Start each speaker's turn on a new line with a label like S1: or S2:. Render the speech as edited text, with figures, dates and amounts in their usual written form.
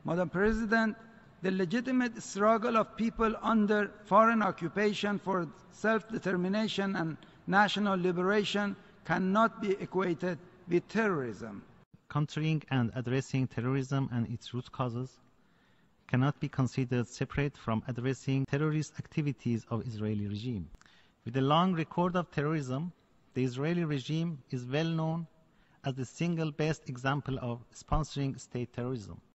S1: Madam President, the legitimate struggle of people under foreign occupation for self-determination and national liberation cannot be equated with terrorism.
S2: Countering and addressing terrorism and its root causes cannot be considered separate from addressing terrorist activities of Israeli regime. With a long record of terrorism, the Israeli regime is well known as the single best example of sponsoring state terrorism.